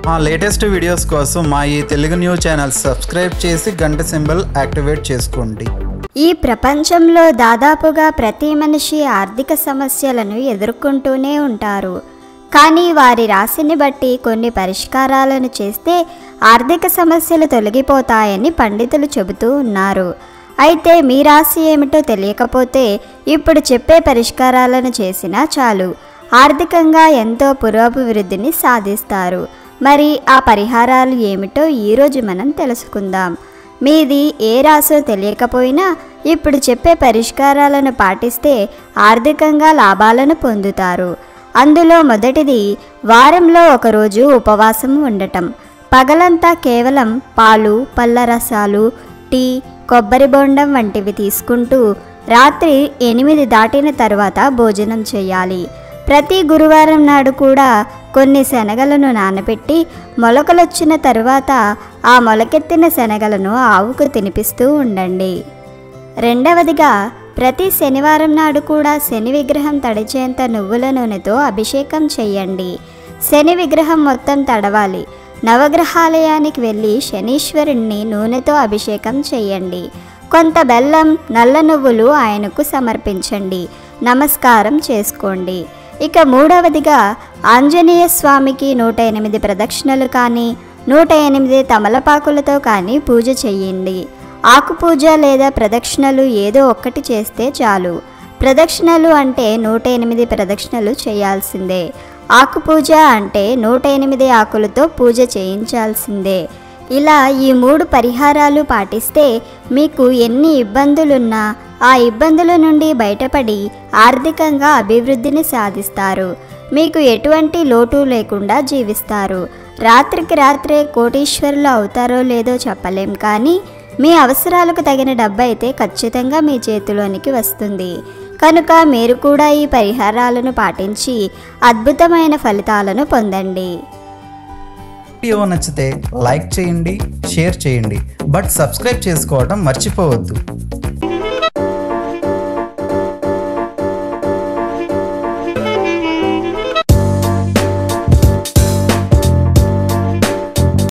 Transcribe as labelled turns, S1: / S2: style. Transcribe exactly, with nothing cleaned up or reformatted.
S1: మా latest videos కోసం మా ఈ తెలుగు న్యూస్ ఛానల్ సబ్స్క్రైబ్ చేసి గంట సింబల్ యాక్టివేట్ చేసుకోండి.
S2: ఈ ప్రపంచంలో దాదాపుగా ప్రతి మనిషి ఆర్థిక సమస్యలను ఎదుర్కొంటూనే ఉంటారు. కానీ వారి రాశిని బట్టి కొన్ని పరిష్కారాలను చేస్తే ఆర్థిక సమస్యలు తొలగిపోతాయని పండితులు చెబుతూ ఉన్నారు. అయితే మీ రాశి ఏమిటో తెలియకపోతే ఇప్పుడు చెప్పే పరిష్కారాలను చేసినా చాలు, ఆర్థికంగా ఎంతో పురోభివృద్ధిని సాధిస్తారు. మరి ఆ పరిహారాలు ఏమిటో ఈరోజు మనం తెలుసుకుందాం. మీది ఏ రాశో తెలియకపోయినా ఇప్పుడు చెప్పే పరిష్కారాలను పాటిస్తే ఆర్థికంగా లాభాలను పొందుతారు. అందులో మొదటిది వారంలో ఒకరోజు ఉపవాసం ఉండటం. పగలంతా కేవలం పాలు, పళ్ళ రసాలు, టీ, కొబ్బరి బొండం వంటివి తీసుకుంటూ రాత్రి ఎనిమిది దాటిన తర్వాత భోజనం చేయాలి. ప్రతి గురువారం నాడు కూడా కొన్ని శనగలను నానబెట్టి మొలకలొచ్చిన తరువాత ఆ మొలకెత్తిన శనగలను ఆవుకు తినిపిస్తూ ఉండండి. రెండవదిగా ప్రతి శనివారం నాడు కూడా శని విగ్రహం తడిచేంత నువ్వుల నూనెతో అభిషేకం చేయండి. శని విగ్రహం మొత్తం తడవాలి. నవగ్రహాలయానికి వెళ్ళి శనీశ్వరుణ్ణి నూనెతో అభిషేకం చేయండి. కొంత బెల్లం, నల్ల నువ్వులు ఆయనకు సమర్పించండి. నమస్కారం చేసుకోండి. ఇక మూడవదిగా ఆంజనేయ స్వామికి నూట ఎనిమిది ప్రదక్షిణలు కానీ నూట ఎనిమిది తమలపాకులతో కానీ పూజ చేయండి. ఆకుపూజ లేదా ప్రదక్షిణలు ఏదో ఒక్కటి చేస్తే చాలు. ప్రదక్షిణలు అంటే నూట ఎనిమిది ప్రదక్షిణలు చేయాల్సిందే. ఆకుపూజ అంటే నూట ఎనిమిది ఆకులతో పూజ చేయించాల్సిందే. ఇలా ఈ మూడు పరిహారాలు పాటిస్తే మీకు ఎన్ని ఇబ్బందులున్నా ఆ ఇబ్బందుల నుండి బయటపడి ఆర్థికంగా అభివృద్ధిని సాధిస్తారు. మీకు ఎటువంటి లోటు లేకుండా జీవిస్తారు. రాత్రికి రాత్రే కోటీశ్వరులు అవుతారో లేదో చెప్పలేం, కానీ మీ అవసరాలకు తగిన డబ్బు అయితే ఖచ్చితంగా మీ చేతిలోనికి వస్తుంది. కనుక మీరు కూడా ఈ పరిహారాలను పాటించి అద్భుతమైన ఫలితాలను పొందండి.
S1: వీడియో నచ్చితే లైక్ చేయండి, షేర్ చేయండి, బట్ సబ్స్క్రైబ్ చేసుకోవడం మర్చిపోవద్దు.